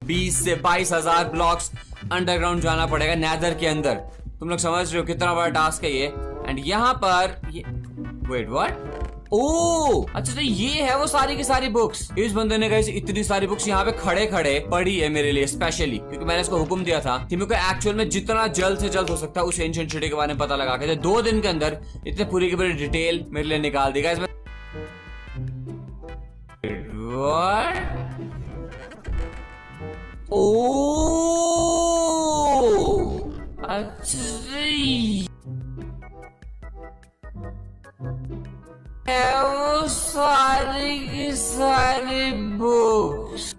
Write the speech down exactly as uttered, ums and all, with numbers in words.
बीस से बाईस हजार ब्लॉक्स अंडरग्राउंड जाना पड़ेगा नेदर के अंदर। तुम लोग समझ रहे हो कितना बड़ा टास्क है ये। एंड यहाँ पर ये वेट व्हाट, ओह अच्छा तो ये है वो सारी की सारी बुक्स। इस बंदे ने कहीं इतनी सारी बुक्स यहाँ पे खड़े खड़े पढ़ी है मेरे लिए स्पेशली, क्योंकि मैंने इसको हुक्म दिया था कि मेरे को एक्चुअल में जितना जल्द से जल्द हो सकता है उस एंशिएंट सिटी के बारे में पता लगा के दो दिन के अंदर इतने पूरी की पूरी डिटेल मेरे लिए निकाल देगा इसमें। ओह अच्छा वो सारी की सारी बुक्स